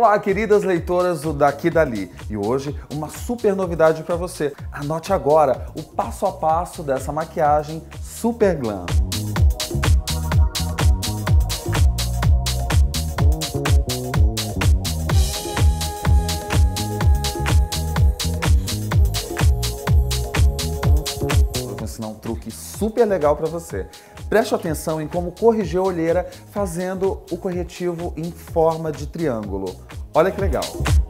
Olá, queridas leitoras do Daqui e Dali. E hoje, uma super novidade para você. Anote agora o passo a passo dessa maquiagem super glam. Vou ensinar um truque super legal para você. Preste atenção em como corrigir a olheira fazendo o corretivo em forma de triângulo. Olha que legal!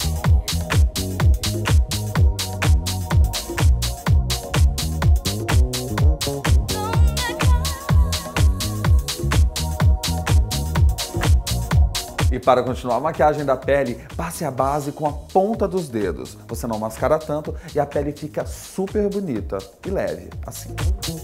E para continuar a maquiagem da pele, passe a base com a ponta dos dedos. Você não mascara tanto e a pele fica super bonita e leve, assim.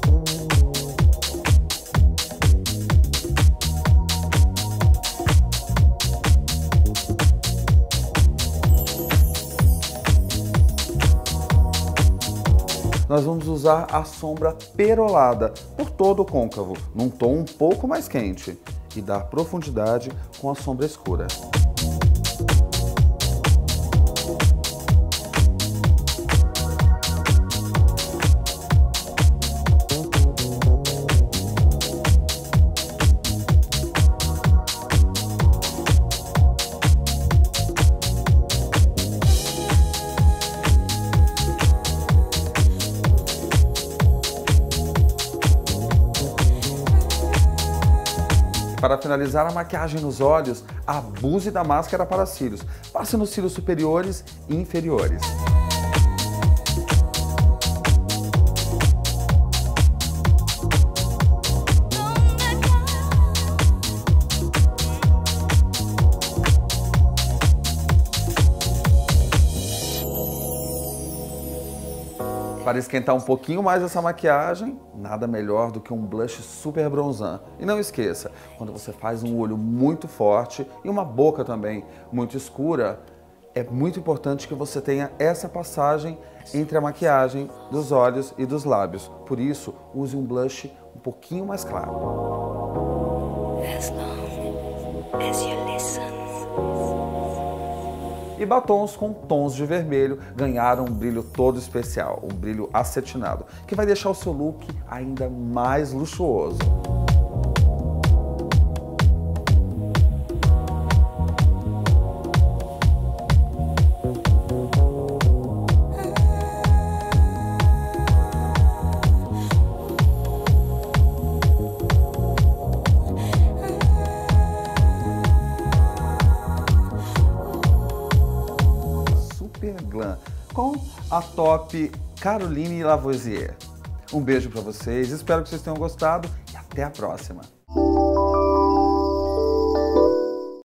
Nós vamos usar a sombra perolada por todo o côncavo, num tom um pouco mais quente, e dar profundidade com a sombra escura. Para finalizar a maquiagem nos olhos, abuse da máscara para cílios. Passe nos cílios superiores e inferiores. Para esquentar um pouquinho mais essa maquiagem, nada melhor do que um blush super bronzant. E não esqueça, quando você faz um olho muito forte e uma boca também muito escura, é muito importante que você tenha essa passagem entre a maquiagem dos olhos e dos lábios. Por isso, use um blush um pouquinho mais claro. As long as you listen. E batons com tons de vermelho ganharam um brilho todo especial, um brilho acetinado, que vai deixar o seu look ainda mais luxuoso. Glam, com a top Caroline Lavoisier. Um beijo para vocês, espero que vocês tenham gostado e até a próxima!